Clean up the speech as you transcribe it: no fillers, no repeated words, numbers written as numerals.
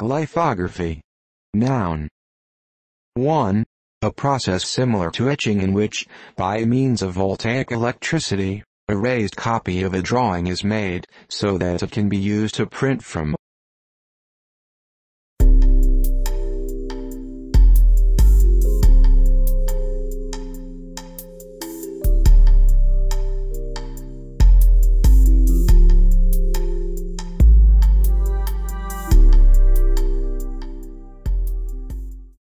Glyphography. Noun. 1. A process similar to etching in which, by means of voltaic electricity, a raised copy of a drawing is made, so that it can be used to print from.